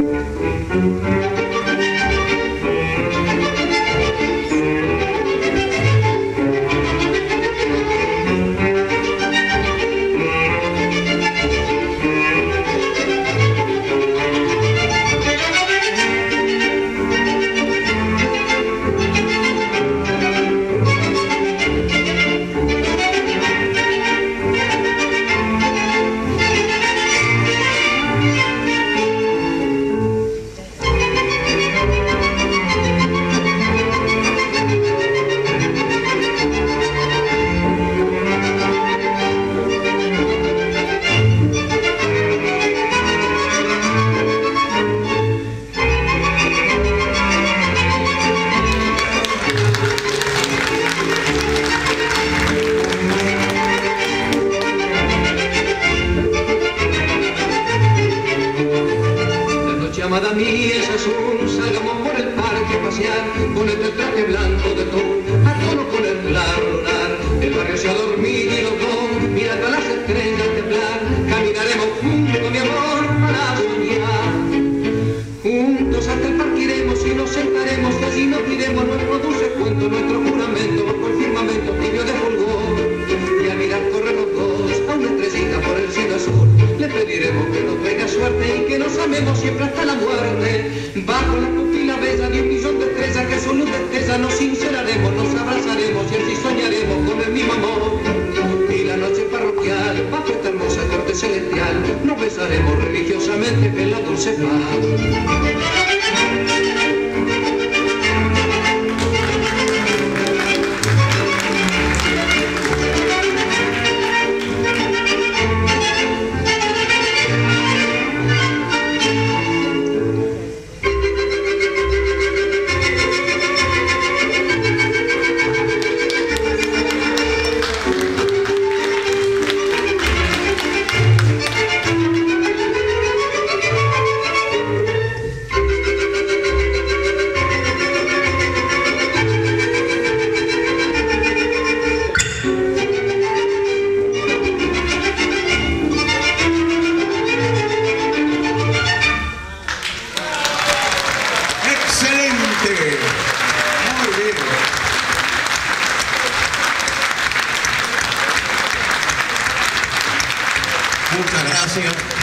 Amada mía es azul, salgamos por el parque a pasear, ponete el traje blanco de tul, a tono con el rodar, el barrio se ha dormido y los dos, mirando a las estrellas temblar, caminaremos juntos, mi amor, para soñar. Juntos hasta el parque iremos y nos sentaremos, y allí nos diremos nuestro dulce cuento, nuestro juramento, bajo el firmamento tibio de fulgor, y al mirar correr los dos, a una estrellita por el cielo azul, le pediremos que nos traiga suerte y que nos amemos siempre hasta la muerte. Bajo la pupila bella de un millón de estrellas que son luz de estrella nos sinceraremos, nos abrazaremos y así soñaremos con el mismo amor. Y la noche parroquial, bajo esta hermosa corte celestial, nos besaremos religiosamente en la dulce paz. Muy bien. Muchas gracias.